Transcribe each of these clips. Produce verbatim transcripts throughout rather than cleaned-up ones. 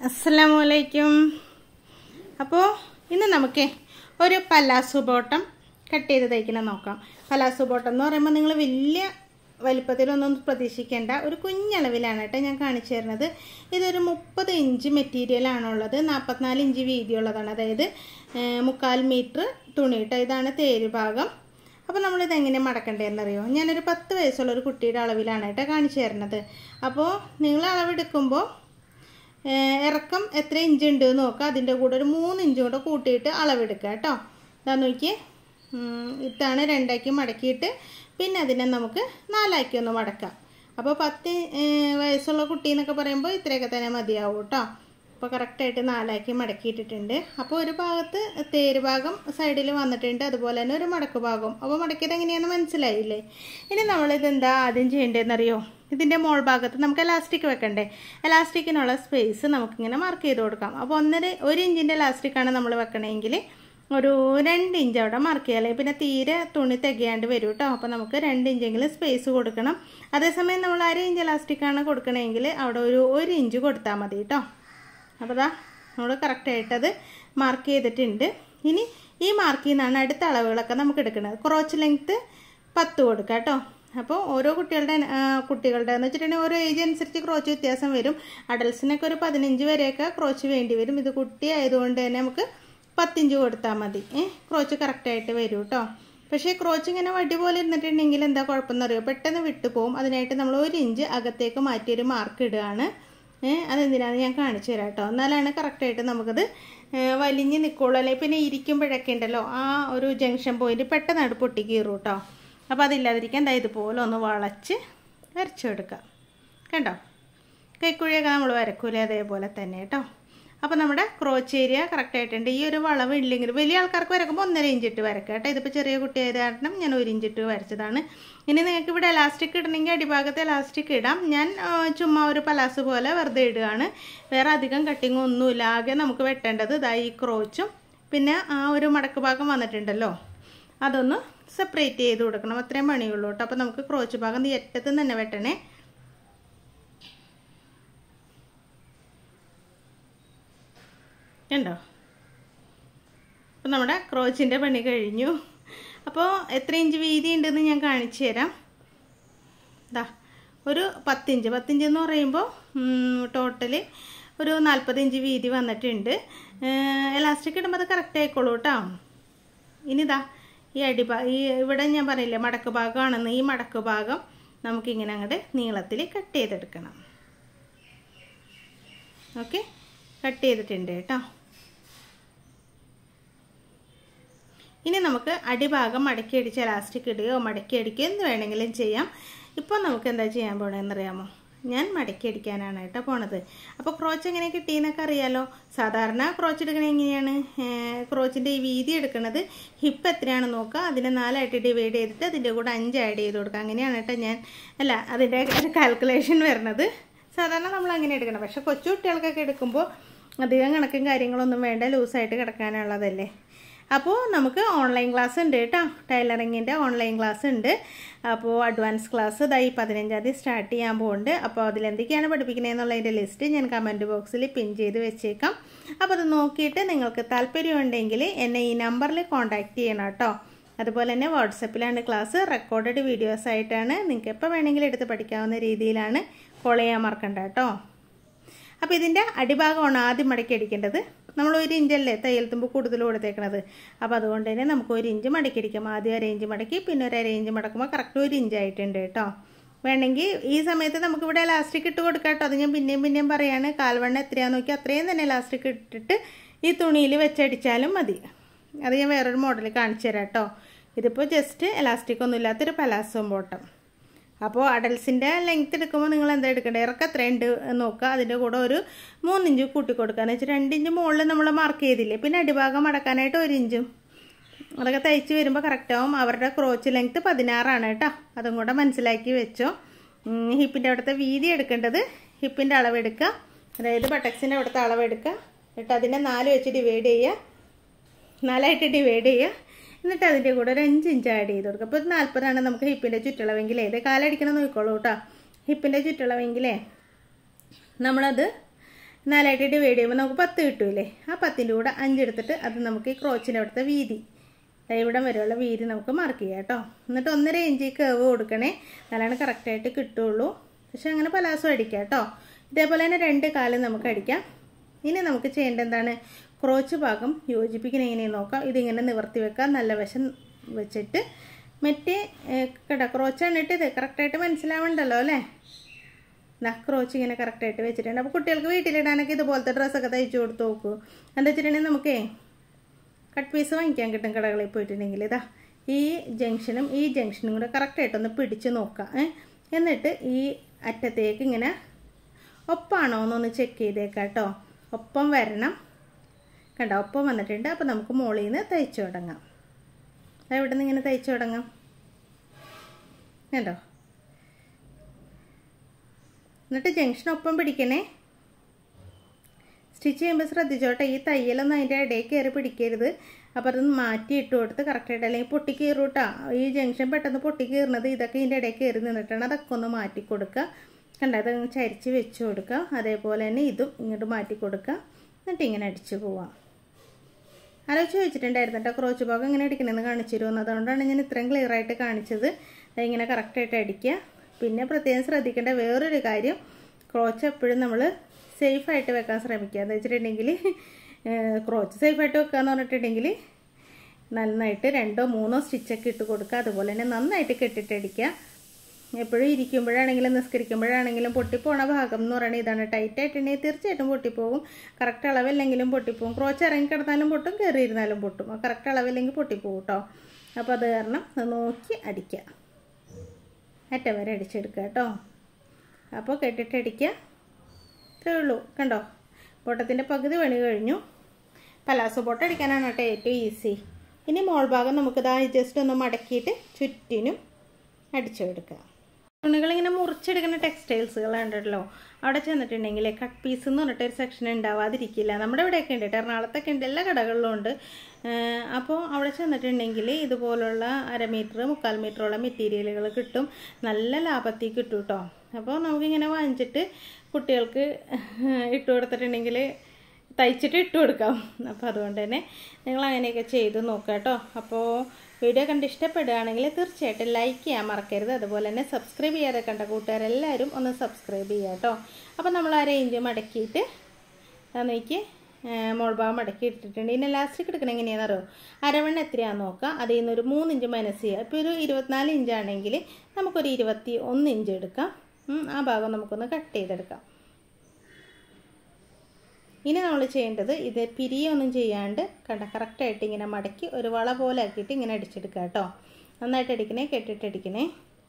അസ്സലാമലൈക്കും. അപ്പോൾ ഇന്ന് നമുക്ക് ഒരു പലാസോ ബോട്ടം കട്ട് ചെയ്ത് തയ്ക്കണം നോക്കാം. പലാസോ ബോട്ടം എന്ന് പറയുമ്പോൾ നിങ്ങൾ വലിയ വലിപ്പത്തിലൊന്നും പ്രതീക്ഷിക്കേണ്ട, ഒരു കുഞ്ഞളവിലാണ് കേട്ടോ ഞാൻ കാണിച്ചു തരുന്നത്. ഇതൊരു മുപ്പത് ഇഞ്ച് മെറ്റീരിയലാണുള്ളത്, നാൽപ്പത്തിനാല് ഇഞ്ച് വീതിയുള്ളതാണ്, അതായത് മുക്കാൽ മീറ്റർ തുണി കേട്ടോ. ഇതാണ് തേര് ഭാഗം. അപ്പോൾ നമ്മളിത് എങ്ങനെ മടക്കണ്ടേന്നറിയോ? ഞാനൊരു പത്ത് വയസ്സുള്ള ഒരു കുട്ടിയുടെ അളവിലാണ് കേട്ടോ കാണിച്ചു തരുന്നത്. അപ്പോൾ നിങ്ങൾ അളവെടുക്കുമ്പോൾ ഇറക്കം എത്ര ഇഞ്ച് ഉണ്ട് എന്ന് നോക്കുക, അതിൻ്റെ കൂടെ ഒരു മൂന്ന് ഇഞ്ച് കൂടെ കൂട്ടിയിട്ട് അളവെടുക്കുക കേട്ടോ. ഇതാ നോക്കി, ഇതാണ് രണ്ടാക്കി മടക്കിയിട്ട് പിന്നെ അതിനെ നമുക്ക് നാലാക്കി ഒന്ന് മടക്കാം. അപ്പോൾ പത്ത് വയസ്സുള്ള കുട്ടി എന്നൊക്കെ പറയുമ്പോൾ ഇത്രയൊക്കെ തന്നെ മതിയാവും കേട്ടോ. അപ്പോൾ കറക്റ്റായിട്ട് നാലാക്കി മടക്കിയിട്ടിട്ടുണ്ട്. അപ്പോൾ ഒരു ഭാഗത്ത് തേര് ഭാഗം സൈഡിൽ വന്നിട്ടുണ്ട്, അതുപോലെ തന്നെ ഒരു മടക്ക് ഭാഗം. അപ്പോൾ മടക്കിയത് എങ്ങനെയാണെന്ന് മനസ്സിലായില്ലേ? ഇനി നമ്മളിത് എന്താ ആദ്യം ചെയ്യേണ്ടതെന്നറിയോ? ഇതിൻ്റെ മോൾ ഭാഗത്ത് നമുക്ക് എലാസ്റ്റിക് വെക്കണ്ടേ? എലാസ്റ്റിക്കിനുള്ള സ്പേസ് നമുക്കിങ്ങനെ മാർക്ക് ചെയ്ത് കൊടുക്കാം. അപ്പോൾ ഒന്നര ഒരു ഇഞ്ചിൻ്റെ എലാസ്റ്റിക്കാണ് നമ്മൾ വെക്കണമെങ്കിൽ ഒരു രണ്ട് ഇഞ്ച് അവിടെ മാർക്ക് ചെയ്യാം, പിന്നെ തീരെ തുണി തികയാണ്ട് വരും കേട്ടോ. അപ്പോൾ നമുക്ക് രണ്ട് ഇഞ്ചെങ്കിലും സ്പേസ് കൊടുക്കണം. അതേസമയം നമ്മൾ അര ഇഞ്ച് എലാസ്റ്റിക്കാണ് കൊടുക്കണമെങ്കിൽ അവിടെ ഒരു ഒരു ഇഞ്ച് കൊടുത്താൽ മതി കേട്ടോ. അപ്പോൾ ദാ നമ്മൾ കറക്റ്റായിട്ടത് മാർക്ക് ചെയ്തിട്ടുണ്ട്. ഇനി ഈ മാർക്കിൽ നിന്നാണ് അടുത്ത അളവുകളൊക്കെ നമുക്ക് എടുക്കുന്നത്. ക്രോച്ച് ലെങ്ത്ത് പത്ത് കൊടുക്കുക കേട്ടോ. അപ്പോൾ ഓരോ കുട്ടികളുടെ കുട്ടികളുടെ എന്ന് വെച്ചിട്ടുണ്ടെങ്കിൽ ഓരോ ഏജ് അനുസരിച്ച് ക്രോച്ച് വ്യത്യാസം വരും. അഡൽസിനൊക്കെ ഒരു പതിനഞ്ച് വരെയൊക്കെ ക്രോച്ച് വേണ്ടി വരും. ഇത് കുട്ടി ആയതുകൊണ്ട് തന്നെ നമുക്ക് പത്തിഞ്ച് കൊടുത്താൽ മതി. ഏഹ് ക്രോച്ച് കറക്റ്റായിട്ട് വരും കേട്ടോ. പക്ഷേ ക്രോച്ച് ഇങ്ങനെ വടി പോലെ ഇരുന്നിട്ടുണ്ടെങ്കിൽ എന്താ കുഴപ്പമെന്നറിയോ? പെട്ടെന്ന് വിട്ടുപോകും. അതിനായിട്ട് നമ്മൾ ഒരു ഇഞ്ച് അകത്തേക്ക് മാറ്റിയൊരു മാർക്ക് ഇടുകയാണ്. ഏഹ് അതെന്തിനാണെന്ന് ഞാൻ കാണിച്ചു തരാം കേട്ടോ. എന്നാലാണ് കറക്റ്റായിട്ട് നമുക്കത് വലിഞ്ഞ് നിൽക്കുള്ളൂ. അല്ലെങ്കിൽ പിന്നെ ഇരിക്കുമ്പോഴൊക്കെ ഉണ്ടല്ലോ ആ ഒരു ജംഗ്ഷൻ പോയിന്റ് പെട്ടെന്ന് അടുപ്പ് പൊട്ടി കീറും കേട്ടോ. അപ്പോൾ അതില്ലാതിരിക്കാൻ എന്താ ഇതുപോലെ ഒന്ന് വളച്ച് വരച്ചെടുക്കാം. കണ്ടോ, കൈക്കുഴിയൊക്കെ നമ്മൾ വരക്കൂലേ അതേപോലെ തന്നെ കേട്ടോ. അപ്പോൾ നമ്മുടെ ക്രോച്ച് ഏരിയ കറക്റ്റായിട്ടുണ്ട്. ഈ ഒരു വളവ് ഇല്ലെങ്കിൽ വലിയ ആൾക്കാർക്ക് വരക്കുമ്പോൾ ഒന്നര ഇഞ്ചിട്ട് വരക്കുക കേട്ടോ. ഇതിപ്പോൾ ചെറിയ കുട്ടിയായത് കാരണം ഞാൻ ഒരു ഇഞ്ചിട്ട് വരച്ചതാണ്. ഇനി നിങ്ങൾക്ക് ഇവിടെ എലാസ്റ്റിക് ഇടണമെങ്കിൽ അടിഭാഗത്ത് എലാസ്റ്റിക് ഇടാം. ഞാൻ ചുമ്മാ ഒരു പലാസ് പോലെ വെറുതെ ഇടുകയാണ്. വേറെ അധികം കട്ടിങ്ങും ഒന്നുമില്ല. ആകെ നമുക്ക് വെട്ടേണ്ടത് ഇതാ ഈ ക്രോച്ചും പിന്നെ ആ ഒരു മടക്ക് ഭാഗം വന്നിട്ടുണ്ടല്ലോ, അതൊന്ന് സെപ്പറേറ്റ് ചെയ്ത് കൊടുക്കണം. അത്രയും പണിയുള്ളൂ കേട്ടോ. അപ്പോൾ നമുക്ക് ക്രോച്ച് ഭാഗം ഈ അറ്റത്ത് തന്നെ വെട്ടണേ. കണ്ടോ, അപ്പോൾ നമ്മുടെ ക്രോച്ചിൻ്റെ പണി കഴിഞ്ഞു. അപ്പോൾ എത്ര ഇഞ്ച് വീതി ഉണ്ടെന്ന് ഞാൻ കാണിച്ചു തരാം. ദാ ഒരു പത്തിഞ്ച് പത്തിഞ്ച് എന്ന് പറയുമ്പോൾ ടോട്ടല് ഒരു നാൽപ്പത് ഇഞ്ച് വീതി വന്നിട്ടുണ്ട്. എലാസ്റ്റിക് ഇടുമ്പോൾ അത് കറക്റ്റ് ആയിക്കോളൂ കേട്ടോ. ഇനിതാ ഈ അടിഭാ ഈ ഇവിടെ ഞാൻ പറയില്ലേ മടക്ക് ഭാഗമാണെന്ന്, ഈ മടക്ക് ഭാഗം നമുക്കിങ്ങനെ അങ്ങോട്ട് നീളത്തിൽ കട്ട് ചെയ്തെടുക്കണം. ഓക്കെ, കട്ട് ചെയ്തിട്ടുണ്ട് കേട്ടോ. ഇനി നമുക്ക് അടിഭാഗം മടക്കി അടിച്ച് എലാസ്റ്റിക് ഇടുകയോ മടക്കി അടിക്കുകയോ എന്ത് വേണമെങ്കിലും ചെയ്യാം. ഇപ്പോൾ നമുക്ക് എന്താ ചെയ്യാൻ പോകണമെന്നറിയാമോ? ഞാൻ മടക്കി അടിക്കാനാണ് കേട്ടോ പോണത്. അപ്പോൾ ക്രോച്ച് എങ്ങനെ കിട്ടിയെന്നൊക്കെ അറിയാലോ. സാധാരണ ക്രോച്ച് എടുക്കണ എങ്ങനെയാണ്? ക്രോച്ചിൻ്റെ ഈ വീതി എടുക്കുന്നത് ഹിപ്പ് എത്രയാണെന്ന് നോക്കുക, അതിനെ നാലായിട്ട് ഡിവൈഡ് ചെയ്തിട്ട് അതിൻ്റെ കൂടെ അഞ്ച് ആഡ് ചെയ്ത് കൊടുക്കുക. അങ്ങനെയാണ് കേട്ടോ ഞാൻ അല്ല അതിൻ്റെ കാൽക്കുലേഷൻ വരുന്നത്. സാധാരണ നമ്മൾ അങ്ങനെ എടുക്കണം. പക്ഷെ കൊച്ചു കുട്ടികൾക്കൊക്കെ എടുക്കുമ്പോൾ അധികം കണക്കും കാര്യങ്ങളൊന്നും വേണ്ട, ലൂസായിട്ട് കിടക്കാനുള്ളതല്ലേ. അപ്പോൾ നമുക്ക് ഓൺലൈൻ ക്ലാസ് ഉണ്ട് കേട്ടോ, ടൈലറിങ്ങിൻ്റെ ഓൺലൈൻ ക്ലാസ് ഉണ്ട്. അപ്പോൾ അഡ്വാൻസ് ക്ലാസ് ഇതായി പതിനഞ്ചാം തീയതി സ്റ്റാർട്ട് ചെയ്യാൻ പോകുന്നുണ്ട്. അപ്പോൾ അതിലെന്തൊക്കെയാണ് പഠിപ്പിക്കുന്നതെന്നുള്ളതിൻ്റെ ലിസ്റ്റ് ഞാൻ കമൻറ്റ് ബോക്സിൽ പിൻ ചെയ്ത് വെച്ചേക്കാം. അപ്പോൾ അത് നോക്കിയിട്ട് നിങ്ങൾക്ക് താല്പര്യമുണ്ടെങ്കിൽ എന്നെ ഈ നമ്പറിൽ കോൺടാക്റ്റ് ചെയ്യണം കേട്ടോ. അതുപോലെ തന്നെ വാട്സപ്പിലാണ് ക്ലാസ്, റെക്കോർഡഡ് വീഡിയോസ് ആയിട്ടാണ്. നിങ്ങൾക്ക് എപ്പോൾ വേണമെങ്കിലും എടുത്ത് പഠിക്കാവുന്ന രീതിയിലാണ്. കോൾ ചെയ്യാൻ മറക്കണ്ട കേട്ടോ. അപ്പോൾ ഇതിൻ്റെ അടിഭാഗമാണ് ആദ്യം മടക്കി അടിക്കേണ്ടത്. നമ്മൾ ഒരു ഇഞ്ചല്ലേ തയ്യൽ തുമ്പ് കൂടുതൽ കൊടുത്തേക്കണത്. അപ്പോൾ അതുകൊണ്ട് തന്നെ നമുക്ക് ഒരു ഇഞ്ച് മടക്കി അടിക്കാം. ആദ്യം അര ഇഞ്ച് മടക്കി പിന്നെ ഒരു അര ഇഞ്ച് മടക്കുമ്പോൾ കറക്റ്റ് ഒരു ഇഞ്ച് ആയിട്ടുണ്ട് കേട്ടോ. വേണമെങ്കിൽ ഈ സമയത്ത് നമുക്കിവിടെ എലാസ്റ്റിക് ഇട്ട് കൊടുക്കാം കേട്ടോ. അത് ഞാൻ പിന്നെയും പിന്നെയും പറയാണ്. കാൽവണ്ണം എത്രയാണെന്ന് നോക്കി അത്രയും തന്നെ എലാസ്റ്റിക് ഇട്ടിട്ട് ഈ തുണിയിൽ വെച്ചടിച്ചാലും മതി. അത് ഞാൻ വേറൊരു മോഡൽ കാണിച്ചു തരാം കേട്ടോ. ഇതിപ്പോൾ ജസ്റ്റ് എലാസ്റ്റിക് ഒന്നും ഇല്ലാത്തൊരു പലാസോ ബോട്ടം. അപ്പോൾ അഡൽസിൻ്റെ ലെങ്ത്ത് എടുക്കുമ്പോൾ നിങ്ങൾ എന്താ എടുക്കേണ്ടത്? ഇറക്കം എത്ര ഉണ്ട് നോക്കുക, അതിൻ്റെ കൂടെ ഒരു മൂന്നിഞ്ച് കൂട്ടി കൊടുക്കുക. എന്ന് വെച്ചാൽ രണ്ടിഞ്ച് മുകളിൽ നമ്മൾ മാർക്ക് ചെയ്തില്ലേ, പിന്നെ അടിഭാഗം മടക്കാനായിട്ട് ഒരു ഇഞ്ചും അതൊക്കെ തയ്ച്ച് വരുമ്പോൾ കറക്റ്റാവും. അവരുടെ ക്രോച്ച് ലെങ്ത്ത് പതിനാറാണ് കേട്ടോ, അതും കൂടെ മനസ്സിലാക്കി വെച്ചോ. ഹിപ്പിൻ്റെ അവിടുത്തെ വീതി എടുക്കേണ്ടത് ഹിപ്പിൻ്റെ അളവെടുക്കുക, അതായത് ബട്ടക്സിൻ്റെ അവിടുത്തെ അളവെടുക്കുക. എന്നിട്ട് അതിനെ നാല് വെച്ച് ഡിവൈഡ് ചെയ്യുക, നാലായിട്ട് ഡിവൈഡ് ചെയ്യുക. എന്നിട്ട് അതിൻ്റെ കൂടെ ഒരു അഞ്ച് ഇഞ്ച് ആഡ് ചെയ്ത് കൊടുക്കുക. അപ്പോൾ നാൽപ്പതാണ് നമുക്ക് ഹിപ്പിൻ്റെ ചുറ്റളവെങ്കിലേ, ഇത് കാലടിക്കണം നോക്കിക്കോളൂ കേട്ടോ. ഹിപ്പിൻ്റെ ചുറ്റളവെങ്കിലേ നമ്മളത് നാലായിട്ട് ഡിവൈഡ് ചെയ്യുമ്പോൾ നമുക്ക് പത്ത് കിട്ടൂലേ. ആ പത്തിൻ്റെ കൂടെ അഞ്ചെടുത്തിട്ട് അത് നമുക്ക് ഈ ക്രോച്ചിൻ്റെ അവിടുത്തെ വീതി ഇവിടം വരെയുള്ള വീതി നമുക്ക് മാർക്ക് ചെയ്യാം കേട്ടോ. എന്നിട്ട് ഒന്നര ഇഞ്ച് കേവ് കൊടുക്കണേ, നല്ലോണം കറക്റ്റായിട്ട് കിട്ടുള്ളൂ. പക്ഷെ അങ്ങനെ പലാസോ അടിക്കാം കേട്ടോ. ഇതേപോലെ തന്നെ രണ്ട് കാലും നമുക്ക് അടിക്കാം. ഇനി നമുക്ക് ചെയ്യേണ്ടത് എന്താണ്, ക്രോച്ച് ഭാഗം യോജിപ്പിക്കുന്ന എങ്ങനെയെന്ന് നോക്കാം. ഇതിങ്ങനെ നിവർത്തി വെക്കാം, നല്ല വശം വെച്ചിട്ട് മറ്റേ കേട്ടോ ക്രോച്ചാണ് ഇട്ടത്. കറക്റ്റായിട്ട് മനസ്സിലാവണ്ടല്ലോ അല്ലേ. ദാ ക്രോച്ച് ഇങ്ങനെ കറക്റ്റായിട്ട് വെച്ചിട്ടുണ്ട്. അപ്പോൾ കുട്ടികൾക്ക് വീട്ടിലിടാനൊക്കെ ഇതുപോലത്തെ ഡ്രസ്സൊക്കെ തയ്ച്ചു കൊടുത്ത് നോക്കൂ. എന്താ വെച്ചിട്ടുണ്ടെങ്കിൽ നമുക്കേ കട്ട് പീസ് വാങ്ങിക്കാൻ കിട്ടും കടകളിൽ പോയിട്ടുണ്ടെങ്കിൽ. ഇതാ ഈ ജംഗ്ഷനും ഈ ജംഗ്ഷനും കൂടെ കറക്റ്റായിട്ടൊന്ന് പിടിച്ച് നോക്കാം. എന്നിട്ട് ഈ അറ്റത്തേക്ക് ഇങ്ങനെ ഒപ്പാണോ എന്നൊന്ന് ചെക്ക് ചെയ്തേക്കാം കേട്ടോ. ഒപ്പം വരണം, കണ്ടോ ഒപ്പം വന്നിട്ടുണ്ട്. അപ്പോൾ നമുക്ക് മുകളിൽ നിന്ന് തയ്ച്ചു തുടങ്ങാം. ഇവിടെ നിന്ന് ഇങ്ങനെ തയ്ച്ചു തുടങ്ങാം കണ്ടോ. എന്നിട്ട് ജംഗ്ഷൻ ഒപ്പം പിടിക്കണേ. സ്റ്റിച്ച് ചെയ്യുമ്പോൾ ശ്രദ്ധിച്ചോട്ടെ, ഈ തയ്യലൊന്നും അതിൻ്റെ ഇടയിൽ കയറി പിടിക്കരുത്. അപ്പോൾ അതൊന്ന് മാറ്റി ഇട്ട് കൊടുത്ത് കറക്റ്റായിട്ട്, അല്ലെങ്കിൽ പൊട്ടി കയറും കേട്ടോ. ഈ ജംഗ്ഷൻ പെട്ടെന്ന് പൊട്ടി കയറുന്നത് ഇതൊക്കെ ഇതിൻ്റെ ഇടയിൽ കയറി നിന്നിട്ടാണ്. അതൊക്കെ ഒന്ന് മാറ്റി കൊടുക്കുക കണ്ടോ. അത് ചരിച്ച് വെച്ച് കൊടുക്കുക. അതേപോലെ തന്നെ ഇതും ഇങ്ങോട്ട് മാറ്റി കൊടുക്കുക. എന്നിട്ട് ഇങ്ങനെ അടിച്ചു പോവാം. ആലോചിച്ച് വെച്ചിട്ടുണ്ടായിരുന്നു കേട്ടോ ക്രോച്ച് ഭാഗം ഇങ്ങനെ അടിക്കണമെന്ന് കാണിച്ചു തരുമെന്ന്. അതുകൊണ്ടാണ് ഞാൻ ഇത്രയും ക്ലിയർ ആയിട്ട് കാണിച്ചത്. ഇങ്ങനെ കറക്റ്റായിട്ട് അടിക്കുക. പിന്നെ പ്രത്യേകം ശ്രദ്ധിക്കേണ്ട വേറൊരു കാര്യം, ക്രോച്ച് എപ്പോഴും നമ്മൾ സേഫായിട്ട് വെക്കാൻ ശ്രമിക്കുക. എന്ന് വെച്ചിട്ടുണ്ടെങ്കിൽ ക്രോച്ച് സേഫായിട്ട് വെക്കുക എന്ന് പറഞ്ഞിട്ടുണ്ടെങ്കിൽ നന്നായിട്ട് രണ്ടോ മൂന്നോ സ്റ്റിച്ചൊക്കെ ഇട്ട് കൊടുക്കുക. അതുപോലെ തന്നെ നന്നായിട്ട് കെട്ടിട്ടടിക്കുക. എപ്പോഴും ഇരിക്കുമ്പോഴാണെങ്കിലും നിസ്കരിക്കുമ്പോഴാണെങ്കിലും പൊട്ടിപ്പോണ ഭാഗം എന്ന് പറയുന്നത് ഇതാണ്. ടൈറ്റ് ആയിട്ടുണ്ടെങ്കിൽ തീർച്ചയായിട്ടും പൊട്ടിപ്പോകും. കറക്റ്റ് അളവില്ലെങ്കിലും പൊട്ടിപ്പോകും. ക്രോച്ച് ഇറങ്ങി കിടന്നാലും പൊട്ടും, കയറിയിരുന്നാലും പൊട്ടും. ആ കറക്റ്റ് അളവില്ലെങ്കിൽ പൊട്ടിപ്പോകും കേട്ടോ. അപ്പോൾ അത് കാരണം നോക്കി അടിക്കുക, അറ്റം വരെ അടിച്ചെടുക്കുക കേട്ടോ. അപ്പോൾ കെട്ടിട്ടടിക്കുക, ഇത്രയേ ഉള്ളൂ കണ്ടോ. ബോട്ടത്തിൻ്റെ പകുതി പണി കഴിഞ്ഞു. പലാസോ ബോട്ടം അടിക്കാനാണ് കേട്ടോ ഏറ്റവും ഈസി. ഇനി മോൾ ഭാഗം നമുക്കിതാ ജസ്റ്റ് ഒന്ന് മടക്കിയിട്ട് ചുറ്റിനും അടിച്ചെടുക്കുക. തുണികളിങ്ങനെ മുറിച്ചെടുക്കുന്ന ടെക്സ്റ്റൈൽസുകൾ ഉണ്ടല്ലോ, അവിടെ ചെന്നിട്ടുണ്ടെങ്കിൽ കട്ട് പീസ് എന്ന് പറഞ്ഞിട്ട് ഒരു സെക്ഷൻ ഉണ്ടാവാതിരിക്കില്ല. നമ്മുടെ ഇവിടെയൊക്കെ ഉണ്ട്, എറണാകുളത്തൊക്കെ ഉണ്ട്, എല്ലാ കടകളിലും ഉണ്ട്. അപ്പോൾ അവിടെ ചെന്നിട്ടുണ്ടെങ്കിൽ ഇതുപോലുള്ള അര മീറ്റർ മുക്കാൽ മീറ്ററോളം മെറ്റീരിയലുകൾ കിട്ടും. നല്ല ലാഭത്തിൽ കിട്ടും കേട്ടോ. അപ്പോൾ നമുക്കിങ്ങനെ വാങ്ങിച്ചിട്ട് കുട്ടികൾക്ക് ഇട്ട് കൊടുത്തിട്ടുണ്ടെങ്കിൽ തയ്ച്ചിട്ട് ഇട്ട് കൊടുക്കാം. അപ്പോൾ അതുകൊണ്ട് തന്നെ നിങ്ങൾ അങ്ങനെയൊക്കെ ചെയ്ത് നോക്കുക കേട്ടോ. അപ്പോൾ വീഡിയോ കണ്ട് ഇഷ്ടപ്പെടുകയാണെങ്കിൽ തീർച്ചയായിട്ടും ലൈക്ക് ചെയ്യാൻ മറക്കരുത്. അതുപോലെ തന്നെ സബ്സ്ക്രൈബ് ചെയ്യാതെ കണ്ട കൂട്ടുകാരെല്ലാവരും ഒന്ന് സബ്സ്ക്രൈബ് ചെയ്യുക കേട്ടോ. അപ്പോൾ നമ്മൾ ആ റേഞ്ച് മടക്കിയിട്ട് നോക്കി മോൾ ഭാഗം മടക്കി ഇട്ടിട്ടുണ്ട്. ഇനി ലാസ്റ്റിക് എടുക്കണം എങ്ങനെയാണെന്ന് അറിയോ, അരവണ്ണം എത്രയാണെന്ന് നോക്കാം. അതിൽ നിന്നൊരു മൂന്ന് ഇഞ്ച് മൈനസ് ചെയ്യുക. ഇപ്പോൾ ഒരു ഇരുപത്തിനാല് ഇഞ്ചാണെങ്കിൽ നമുക്കൊരു ഇരുപത്തി ഒന്ന് ഇഞ്ച് എടുക്കാം. ആ ഭാഗം നമുക്കൊന്ന് കട്ട് ചെയ്തെടുക്കാം. ഇനി നമ്മൾ ചെയ്യേണ്ടത് ഇത് പിരിയൊന്നും ചെയ്യാണ്ട് കണ്ട കറക്റ്റായിട്ട് ഇങ്ങനെ മടക്കി ഒരു വള പോലെ ആക്കിയിട്ട് ഇങ്ങനെ അടിച്ചെടുക്കുക കേട്ടോ. നന്നായിട്ട് അടിക്കണേ, കെട്ടിട്ടടിക്കണേ.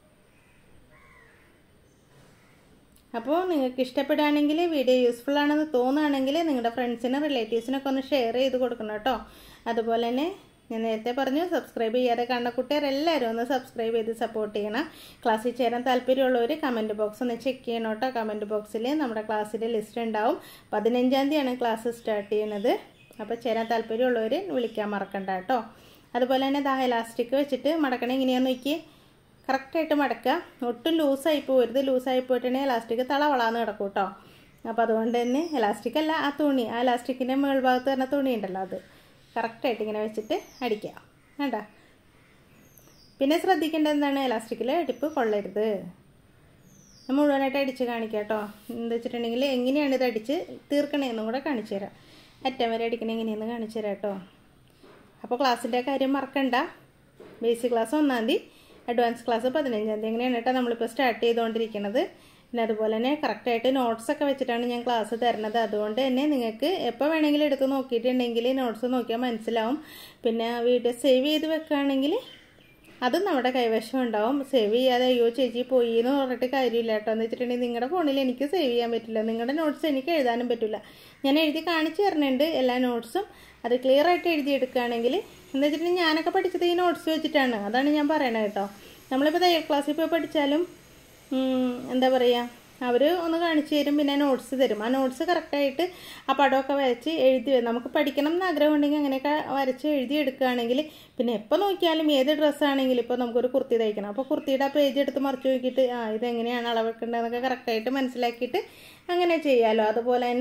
അപ്പോൾ നിങ്ങൾക്ക് ഇഷ്ടപ്പെടുകയാണെങ്കിൽ വീഡിയോ യൂസ്ഫുൾ ആണെന്ന് തോന്നുകയാണെങ്കിൽ നിങ്ങളുടെ ഫ്രണ്ട്സിനും റിലേറ്റീവ്സിനൊക്കെ ഒന്ന് ഷെയർ ചെയ്ത് കൊടുക്കണം കേട്ടോ. അതുപോലെ തന്നെ ഞാൻ നേരത്തെ പറഞ്ഞു സബ്സ്ക്രൈബ് ചെയ്യാതെ കാണുന്ന കുട്ടികളെല്ലാവരും ഒന്ന് സബ്സ്ക്രൈബ് ചെയ്ത് സപ്പോർട്ട് ചെയ്യണം. ക്ലാസ്സിൽ ചേരാൻ താല്പര്യമുള്ളവർ കമൻറ്റ് ബോക്സ് ഒന്ന് ചെക്ക് ചെയ്യണം കേട്ടോ. കമൻറ്റ് ബോക്സിൽ നമ്മുടെ ക്ലാസ്സിൻ്റെ ലിസ്റ്റ് ഉണ്ടാവും. പതിനഞ്ചാം തീയതിയാണ് ക്ലാസ് സ്റ്റാർട്ട് ചെയ്യുന്നത്. അപ്പോൾ ചേരാൻ താല്പര്യമുള്ളവർ വിളിക്കാൻ മറക്കണ്ട കേട്ടോ. അതുപോലെ തന്നെ ദാ എലാസ്റ്റിക് വെച്ചിട്ട് മടക്കണേ എങ്ങനെയാണെന്ന് നോക്കി കറക്റ്റായിട്ട് മടക്കുക. ഒട്ടും ലൂസായി പോകരുത്. ലൂസായി പോയിട്ടുണ്ടെങ്കിൽ എലാസ്റ്റിക് തളവളാന്ന് കിടക്കും കേട്ടോ. അപ്പോൾ അതുകൊണ്ട് തന്നെ എലാസ്റ്റിക് അല്ല, ആ തുണി, ആ എലാസ്റ്റിക്കിൻ്റെ മേൾഭാഗത്ത് വരുന്ന തുണി ഉണ്ടല്ലോ, അത് കറക്റ്റായിട്ട് ഇങ്ങനെ വെച്ചിട്ട് അടിക്കുക വേണ്ട. പിന്നെ ശ്രദ്ധിക്കേണ്ടത് എന്താണ്, എലാസ്റ്റിക്കിൽ അടിപ്പ് കൊള്ളരുത്. മുഴുവനായിട്ട് അടിച്ച് കാണിക്കാം കേട്ടോ. എന്താ വെച്ചിട്ടുണ്ടെങ്കിൽ എങ്ങനെയാണ് ഇത് അടിച്ച് തീർക്കണേന്നും കൂടെ കാണിച്ചു തരാം. അറ്റം വരെ അടിക്കണേ എങ്ങനെയെന്ന് കാണിച്ചു തരാം കേട്ടോ. അപ്പോൾ ക്ലാസ്സിൻ്റെ കാര്യം മറക്കണ്ട. ബേസിക് ക്ലാസ് ഒന്നാം തീയതി, അഡ്വാൻസ് ക്ലാസ് പതിനഞ്ചാം തീയതി. എങ്ങനെയാണ് കേട്ടോ നമ്മളിപ്പോൾ സ്റ്റാർട്ട് ചെയ്തുകൊണ്ടിരിക്കുന്നത്. പിന്നെ അതുപോലെ തന്നെ കറക്റ്റായിട്ട് നോട്ട്സൊക്കെ വെച്ചിട്ടാണ് ഞാൻ ക്ലാസ് തരുന്നത്. അതുകൊണ്ട് തന്നെ നിങ്ങൾക്ക് എപ്പോൾ വേണമെങ്കിലും എടുത്ത് നോക്കിയിട്ടുണ്ടെങ്കിൽ നോട്ട്സ് നോക്കിയാൽ മനസ്സിലാവും. പിന്നെ വീഡിയോ സേവ് ചെയ്ത് വെക്കുകയാണെങ്കിൽ അതും നമ്മുടെ കൈവശം ഉണ്ടാവും. സേവ് ചെയ്യാതെ അയ്യോ ചേച്ചി പോയി എന്ന് പറഞ്ഞിട്ട് കാര്യമില്ല കേട്ടോ. എന്ന് വെച്ചിട്ടുണ്ടെങ്കിൽ നിങ്ങളുടെ ഫോണിൽ എനിക്ക് സേവ് ചെയ്യാൻ പറ്റില്ല, നിങ്ങളുടെ നോട്ട്സ് എനിക്ക് എഴുതാനും പറ്റില്ല. ഞാൻ എഴുതി കാണിച്ചു തരുന്നുണ്ട് എല്ലാ നോട്ട്സും. അത് ക്ലിയർ ആയിട്ട് എഴുതിയെടുക്കുകയാണെങ്കിൽ എന്താ വെച്ചിട്ടുണ്ടെങ്കിൽ ഞാനൊക്കെ പഠിച്ചത് ഈ നോട്ട്സ് വെച്ചിട്ടാണ്. അതാണ് ഞാൻ പറയണത് കേട്ടോ. നമ്മളിപ്പോൾ തയ്യൽ ക്ലാസ്സിൽ പോയി പഠിച്ചാലും എന്താ പറയുക, അവർ ഒന്ന് കാണിച്ചു തരും, പിന്നെ നോട്ട്സ് തരും. ആ നോട്ട്സ് കറക്റ്റായിട്ട് ആ പടമൊക്കെ വരച്ച് എഴുതി നമുക്ക് പഠിക്കണം എന്ന് ആഗ്രഹം ഉണ്ടെങ്കിൽ അങ്ങനെയൊക്കെ വരച്ച് എഴുതി എടുക്കുകയാണെങ്കിൽ പിന്നെ എപ്പോൾ നോക്കിയാലും ഏത് ഡ്രസ്സാണെങ്കിലും ഇപ്പോൾ നമുക്കൊരു കുർത്തി തയ്ക്കണം, അപ്പോൾ കുർത്തിയുടെ ആ പേജ് എടുത്ത് മറിച്ച് നോക്കിയിട്ട് ആ ഇതെങ്ങനെയാണ് അളവെക്കേണ്ടതെന്നൊക്കെ കറക്റ്റായിട്ട് മനസ്സിലാക്കിയിട്ട് അങ്ങനെ ചെയ്യാമല്ലോ. അതുപോലെ തന്നെ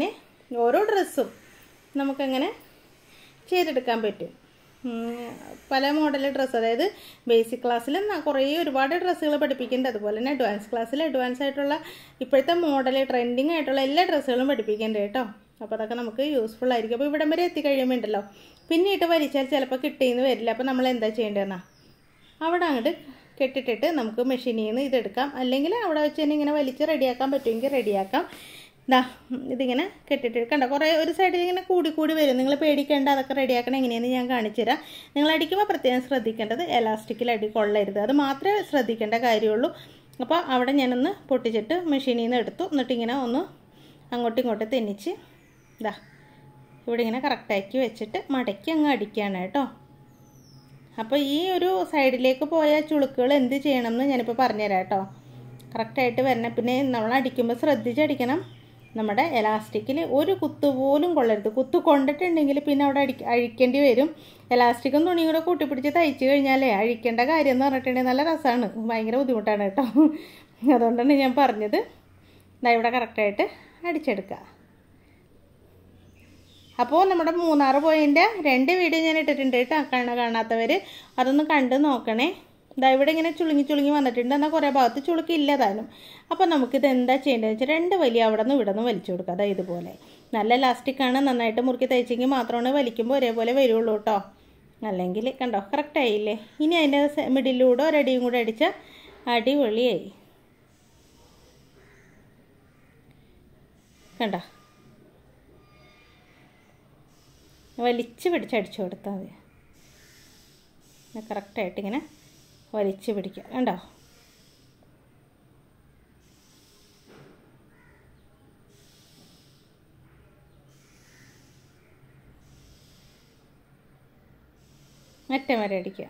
ഓരോ ഡ്രസ്സും നമുക്കങ്ങനെ ചെയ്തെടുക്കാൻ പറ്റും. പല മോഡൽ ഡ്രസ്സ്, അതായത് ബേസിക് ക്ലാസ്സിൽ കുറേ ഒരുപാട് ഡ്രസ്സുകൾ പഠിപ്പിക്കുന്നുണ്ട്. അതുപോലെ തന്നെ അഡ്വാൻസ് ക്ലാസ്സിൽ അഡ്വാൻസ് ആയിട്ടുള്ള ഇപ്പോഴത്തെ മോഡൽ ട്രെൻഡിങ് ആയിട്ടുള്ള എല്ലാ ഡ്രസ്സുകളും പഠിപ്പിക്കുന്നുണ്ട് കേട്ടോ. അപ്പോൾ അതൊക്കെ നമുക്ക് യൂസ്ഫുൾ ആയിരിക്കും. അപ്പോൾ ഇവിടം വരെ എത്തിക്കഴിയുമ്പോൾ ഉണ്ടല്ലോ പിന്നീട്ട് വലിച്ചാൽ ചിലപ്പോൾ കിട്ടിയെന്ന് വരില്ല. അപ്പോൾ നമ്മൾ എന്താ ചെയ്യേണ്ടതെന്നാ അവിടെ അങ്ങോട്ട് കെട്ടിട്ടിട്ട് നമുക്ക് മെഷീനിൽ നിന്ന് ഇതെടുക്കാം. അല്ലെങ്കിൽ അവിടെ വെച്ച് തന്നെ ഇങ്ങനെ വലിച്ച് റെഡിയാക്കാൻ പറ്റുമെങ്കിൽ റെഡിയാക്കാം. ഇതാ ഇതിങ്ങനെ കെട്ടിട്ട് കണ്ട കുറേ ഒരു സൈഡിൽ ഇങ്ങനെ കൂടി കൂടി വരും. നിങ്ങൾ പേടിക്കേണ്ട, അതൊക്കെ റെഡിയാക്കണം എങ്ങനെയാണെന്ന് ഞാൻ കാണിച്ചു തരാം. നിങ്ങൾ അടിക്കുമ്പോൾ പ്രത്യേകം ശ്രദ്ധിക്കേണ്ടത് എലാസ്റ്റിക്കിൽ അടി കൊള്ളരുത്, അത് മാത്രമേ ശ്രദ്ധിക്കേണ്ട കാര്യമുള്ളൂ. അപ്പോൾ അവിടെ ഞാനൊന്ന് പൊട്ടിച്ചിട്ട് മെഷീനിൽ നിന്ന് എടുത്തു. എന്നിട്ട് ഇങ്ങനെ ഒന്ന് അങ്ങോട്ടും ഇങ്ങോട്ടും തെന്നിച്ച് ഇതാ ഇവിടെ ഇങ്ങനെ കറക്റ്റാക്കി വെച്ചിട്ട് മടക്കി അങ്ങ് അടിക്കുകയാണ് കേട്ടോ. അപ്പോൾ ഈ ഒരു സൈഡിലേക്ക് പോയ ചുളുക്കുകൾ എന്ത് ചെയ്യണമെന്ന് ഞാനിപ്പോൾ പറഞ്ഞുതരാം കേട്ടോ. കറക്റ്റായിട്ട് വരണം. പിന്നെ നമ്മൾ അടിക്കുമ്പോൾ ശ്രദ്ധിച്ചടിക്കണം. നമ്മുടെ എലാസ്റ്റിക്കിൽ ഒരു കുത്തു പോലും കൊള്ളരുത്. കുത്തു കൊണ്ടിട്ടുണ്ടെങ്കിൽ പിന്നെ അവിടെ അടി അഴിക്കേണ്ടി വരും. എലാസ്റ്റിക്കും തുണിയും കൂടെ കൂട്ടിപ്പിടിച്ച് തയ്ച്ച് കഴിഞ്ഞാലേ അഴിക്കേണ്ട കാര്യം എന്ന് പറഞ്ഞിട്ടുണ്ടെങ്കിൽ നല്ല രസമാണ്, ഭയങ്കര ബുദ്ധിമുട്ടാണ് കേട്ടോ. അതുകൊണ്ടാണ് ഞാൻ പറഞ്ഞത്. ഇതാ ഇവിടെ കറക്റ്റായിട്ട് അടിച്ചെടുക്കുക. അപ്പോൾ നമ്മുടെ മൂന്നാർ പോയിൻ്റെ രണ്ട് വീഡിയോ ഞാൻ ഇട്ടിട്ടുണ്ട് കേട്ടോ. കാണാ കാണാത്തവർ അതൊന്ന് കണ്ട് നോക്കണേ. ഇതാ ഇവിടെ ഇങ്ങനെ ചുളുങ്ങി ചുളുങ്ങി വന്നിട്ടുണ്ട്. എന്നാൽ കുറേ ഭാഗത്ത് ചുളുക്കില്ലതാനും. അപ്പോൾ നമുക്കിത് എന്താ ചെയ്യേണ്ടതെന്ന് വെച്ചാൽ രണ്ട് വലിയ അവിടെ നിന്ന് ഇവിടെ നിന്ന് വലിച്ചു കൊടുക്കുക. അതായത് ഇതുപോലെ നല്ല ഇലാസ്റ്റിക്കാണ്, നന്നായിട്ട് മുറുക്കി തയ്ച്ചെങ്കിൽ മാത്രമാണ് വലിക്കുമ്പോൾ ഒരേപോലെ വരുള്ളൂ കേട്ടോ. അല്ലെങ്കിൽ കണ്ടോ കറക്റ്റായില്ലേ. ഇനി അതിൻ്റെ മിഡിലൂടെ ഒരടിയും കൂടെ അടിച്ചാൽ അടിപൊളിയായി. കണ്ടോ വലിച്ച് പിടിച്ചടിച്ചു കൊടുത്താൽ മതി. കറക്റ്റായിട്ട് ഇങ്ങനെ വലിച്ച് പിടിക്കുക. കണ്ടോ അറ്റം വരെ അടിക്കുക.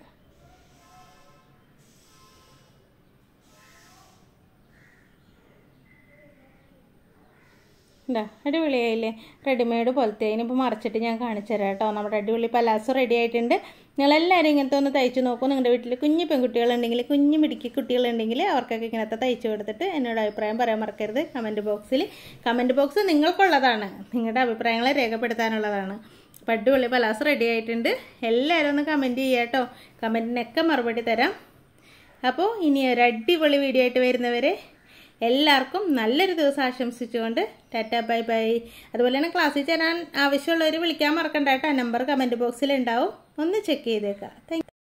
എന്താ അടിപൊളിയായില്ലേ. റെഡിമെയ്ഡ് പോലത്തെ. അതിനിപ്പോൾ മറിച്ചിട്ട് ഞാൻ കാണിച്ചു തരാം കേട്ടോ. നമ്മുടെ അടിപൊളി പലാസോ റെഡി ആയിട്ടുണ്ട്. നിങ്ങളെല്ലാവരും ഇങ്ങനത്തെ ഒന്ന് തയ്ച്ച് നോക്കൂ. നിങ്ങളുടെ വീട്ടിൽ കുഞ്ഞു പെൺകുട്ടികളുണ്ടെങ്കിൽ കുഞ്ഞു മിടുക്കി കുട്ടികളുണ്ടെങ്കിൽ അവർക്കൊക്കെ ഇങ്ങനത്തെ തയ്ച്ച് കൊടുത്തിട്ട് എന്നോട് അഭിപ്രായം പറയാൻ മറക്കരുത്. കമൻറ്റ് ബോക്സിൽ കമൻറ്റ് ബോക്സ് നിങ്ങൾക്കുള്ളതാണ്, നിങ്ങളുടെ അഭിപ്രായങ്ങളെ രേഖപ്പെടുത്താനുള്ളതാണ്. അപ്പോൾ അടിപൊളി പലാസോ റെഡി ആയിട്ടുണ്ട്. എല്ലാവരും ഒന്ന് കമൻറ്റ് ചെയ്യുക കേട്ടോ. കമൻറ്റിനൊക്കെ മറുപടി തരാം. അപ്പോൾ ഇനി ഒരു അടിപൊളി വീഡിയോ ആയിട്ട് വരുന്നവരെ എല്ലാവർക്കും നല്ലൊരു ദിവസം ആശംസിച്ചുകൊണ്ട് ടാറ്റ ബൈ ബൈ. അതുപോലെ തന്നെ ക്ലാസ്സിൽ ചേരാൻ ആവശ്യമുള്ളവർ വിളിക്കാൻ മറക്കണ്ട കേട്ടോ. നമ്പർ കമൻറ്റ് ബോക്സിൽ ഉണ്ടാവും, ഒന്ന് ചെക്ക് ചെയ്തേക്കാം. താങ്ക്